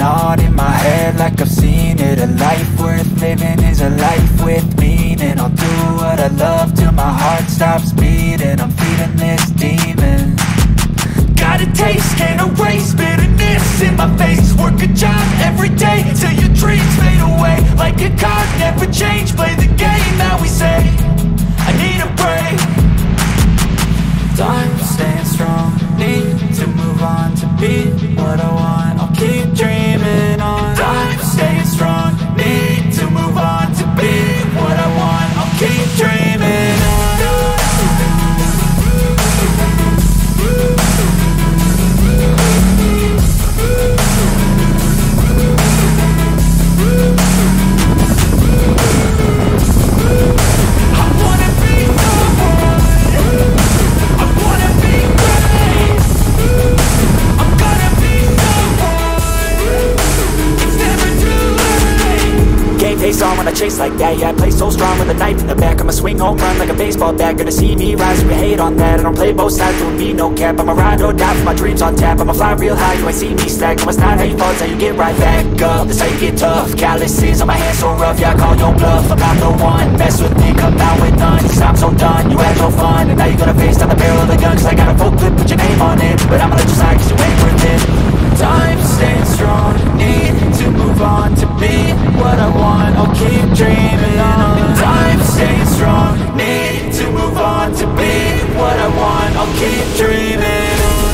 on in my head like I've seen it. A life worth living is a life with meaning. I'll do what I love till my heart stops beating. I'm feeding this demon. Got a taste, can't erase bitterness in my face. Work a job every day till your dreams fade away. Like a card, never change, play the game that we say. I need a break. Time staying strong, need to move on to be what I want. I'll keep dreaming on. Time staying strong, need to move on to be what I want. I'll keep dreaming on. Face on when I chase like that. Yeah, I play so strong with a knife in the back. I'ma swing home run like a baseball bat. Gonna see me rise, we hate on that. I don't play both sides, doing me no cap. I'ma ride or die for my dreams on tap. I'ma fly real high, you ain't see me slack. No, it's not how you fall, it's how you get right back up. That's how you get tough. Calluses on my hands so rough, yeah, I call your bluff. I'm not the one, mess with me, come out with none. Cause I'm so done, you had no fun. And now you gonna face down the barrel of the gun. Cause I got a full clip, put your name on it. But I'ma let you slide cause you ain't worth it. Time staying strong, need to move on to be what I want. I'll keep dreaming on. Time staying strong, need to move on to be what I want. I'll keep dreaming on.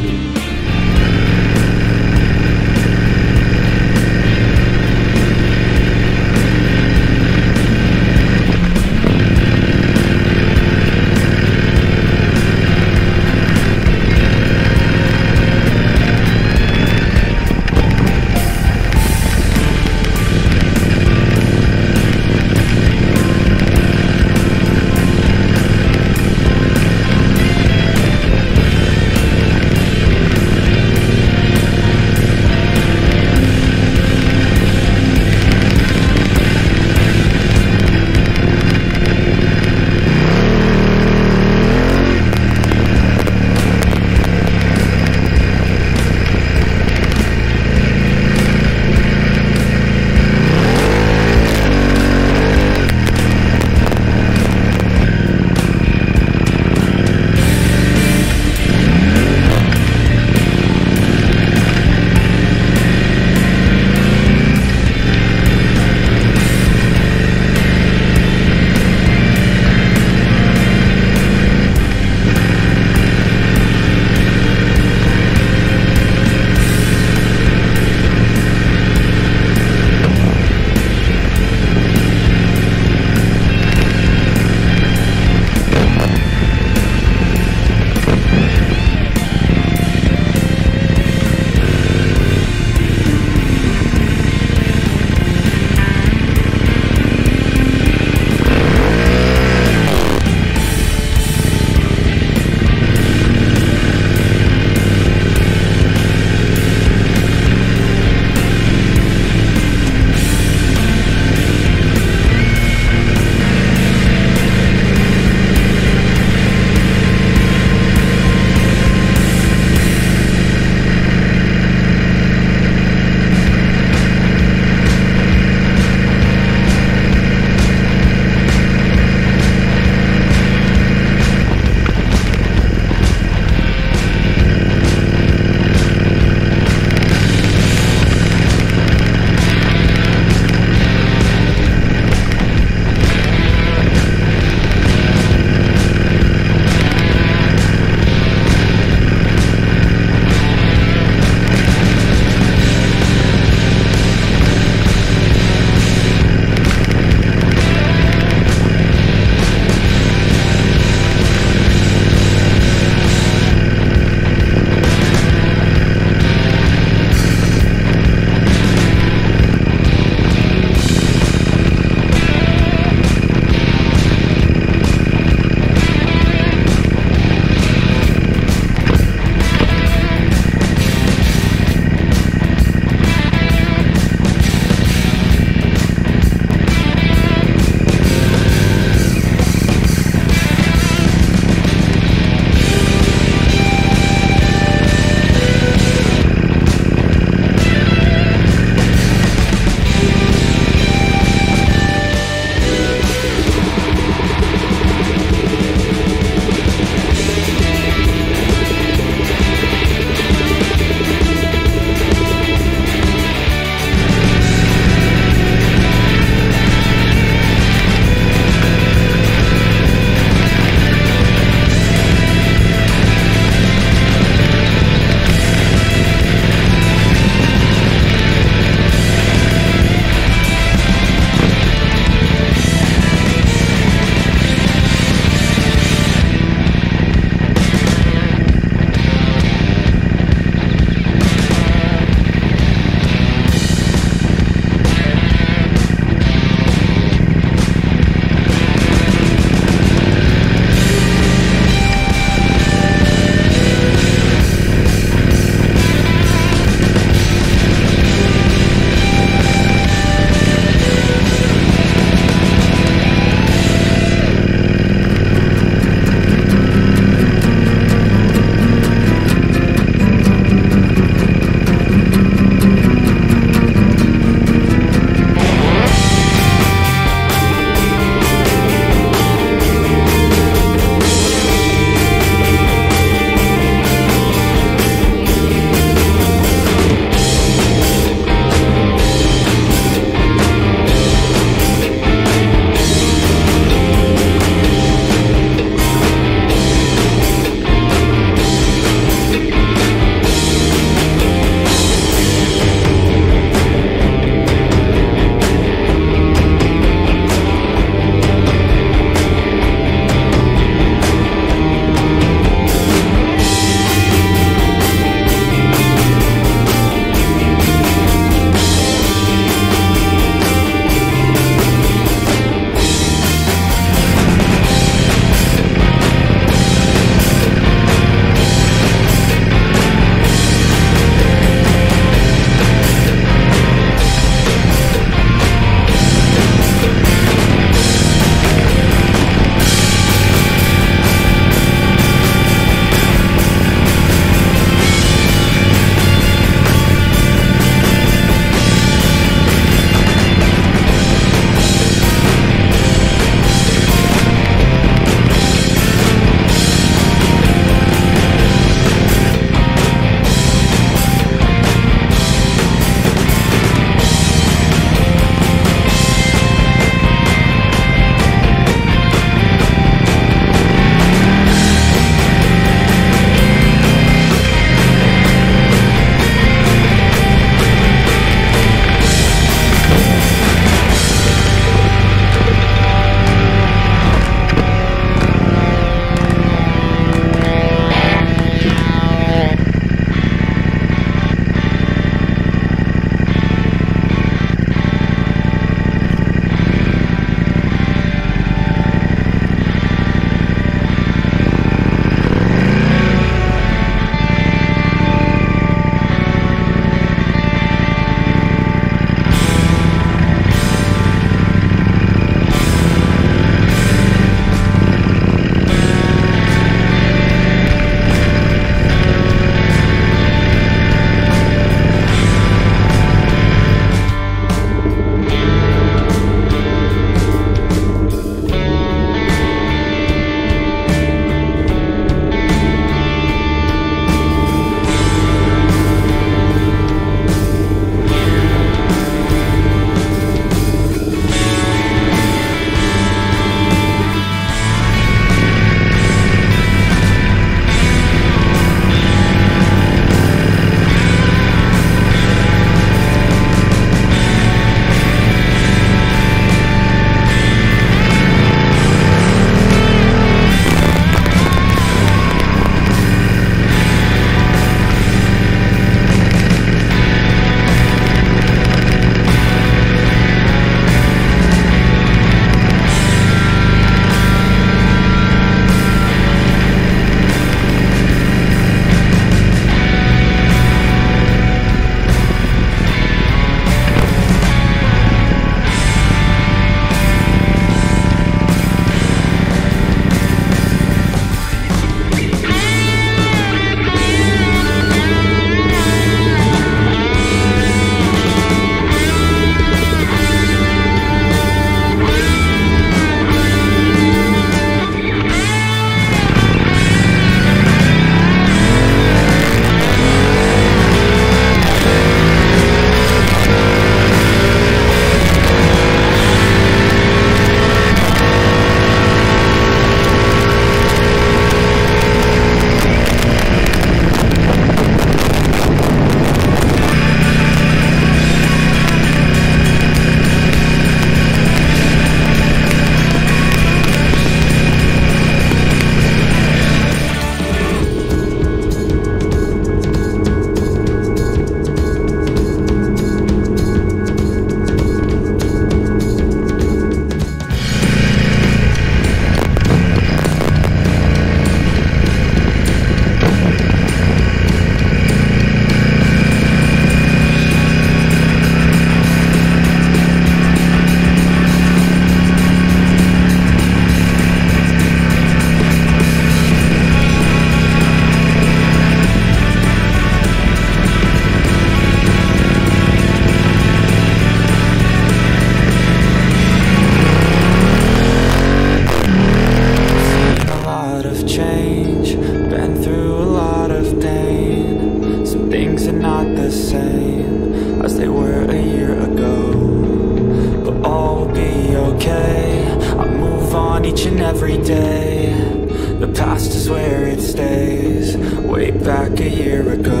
on each and every day. The past is where it stays. Way back a year ago,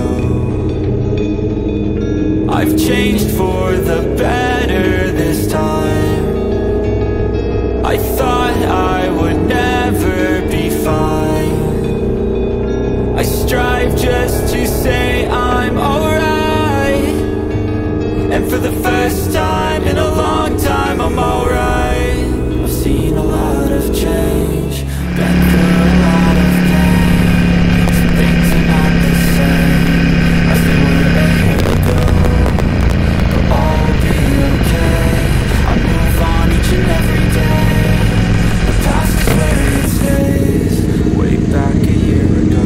I've changed for the better this time. I thought I would never be fine. I strive just to say I'm alright, and for the first time in a long time I'm alright. I've seen a lot of change, been through a lot of pain. Some things are not the same as they were a year ago, but all will be okay. I move on each and every day. The past is where it stays. Way back a year ago.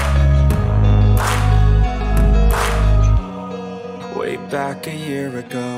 Back a year ago.